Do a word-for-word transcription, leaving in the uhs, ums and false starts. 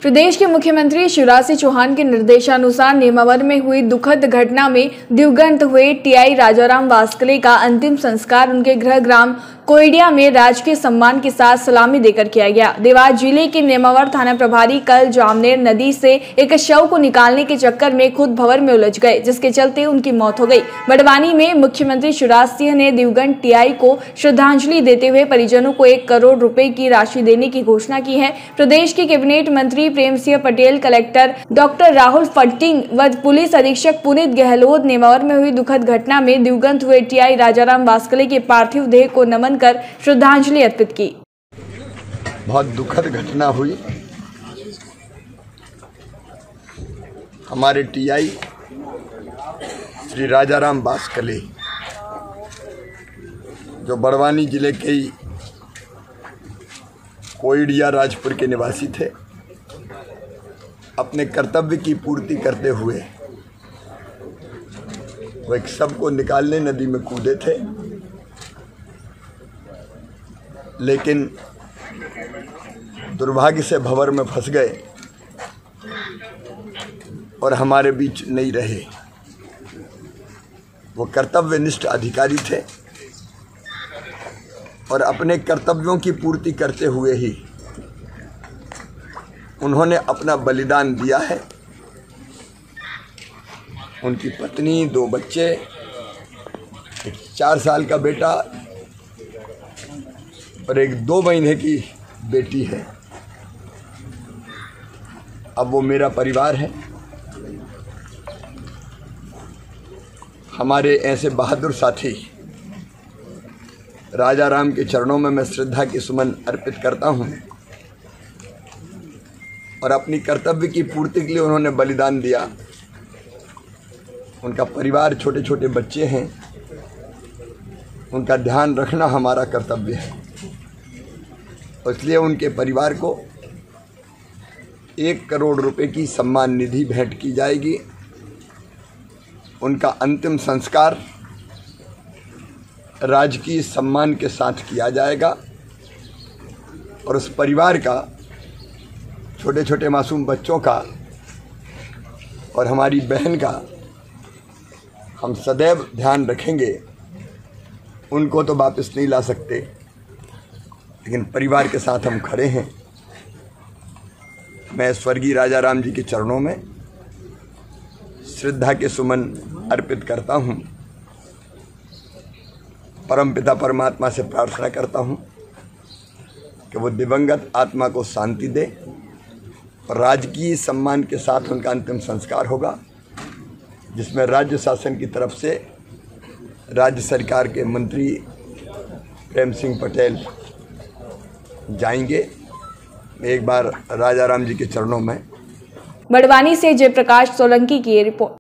प्रदेश के मुख्यमंत्री शिवराज सिंह चौहान के निर्देशानुसार नेमावर में हुई दुखद घटना में दिवंगत हुए टीआई राजाराम वास्कले का अंतिम संस्कार उनके गृह ग्राम कोयडिया में राजकीय सम्मान के साथ सलामी देकर किया गया। देवास जिले के नेमावर थाना प्रभारी कल जामनेर नदी से एक शव को निकालने के चक्कर में खुद भंवर में उलझ गए, जिसके चलते उनकी मौत हो गई। बड़वानी में मुख्यमंत्री शिवराज सिंह ने दिवंगत टीआई को श्रद्धांजलि देते हुए परिजनों को एक करोड़ रुपए की राशि देने की घोषणा की है। प्रदेश के कैबिनेट मंत्री प्रेम सिंह पटेल, कलेक्टर डॉक्टर राहुल फट्टिंग व पुलिस अधीक्षक पुनीत गहलोत नेमावर में हुई दुखद घटना में दिवंगत हुए टीआई राजाराम वास्कले के पार्थिव देह को नमन कर श्रद्धांजलि अर्पित की। बहुत दुखद घटना हुई। हमारे टीआई श्री राजाराम वास्कले जो बड़वानी जिले के कोयडिया राजपुर के निवासी थे, अपने कर्तव्य की पूर्ति करते हुए वो एक शव को निकालने नदी में कूदे थे, लेकिन दुर्भाग्य से भंवर में फंस गए और हमारे बीच नहीं रहे। वो कर्तव्यनिष्ठ अधिकारी थे और अपने कर्तव्यों की पूर्ति करते हुए ही उन्होंने अपना बलिदान दिया है। उनकी पत्नी, दो बच्चे, एक चार साल का बेटा और एक दो महीने की बेटी है। अब वो मेरा परिवार है। हमारे ऐसे बहादुर साथी राजाराम के चरणों में मैं श्रद्धा की सुमन अर्पित करता हूँ और अपनी कर्तव्य की पूर्ति के लिए उन्होंने बलिदान दिया। उनका परिवार, छोटे छोटे बच्चे हैं, उनका ध्यान रखना हमारा कर्तव्य है। इसलिए उनके परिवार को एक करोड़ रुपए की सम्मान निधि भेंट की जाएगी। उनका अंतिम संस्कार राजकीय सम्मान के साथ किया जाएगा और उस परिवार का, छोटे छोटे मासूम बच्चों का और हमारी बहन का हम सदैव ध्यान रखेंगे। उनको तो वापस नहीं ला सकते, लेकिन परिवार के साथ हम खड़े हैं। मैं स्वर्गीय राजाराम जी के चरणों में श्रद्धा के सुमन अर्पित करता हूं। परमपिता परमात्मा से प्रार्थना करता हूं कि वो दिवंगत आत्मा को शांति दे और राजकीय सम्मान के साथ उनका अंतिम संस्कार होगा, जिसमें राज्य शासन की तरफ से राज्य सरकार के मंत्री प्रेम सिंह पटेल जाएंगे। एक बार राजाराम जी के चरणों में। बड़वानी से जयप्रकाश सोलंकी की रिपोर्ट।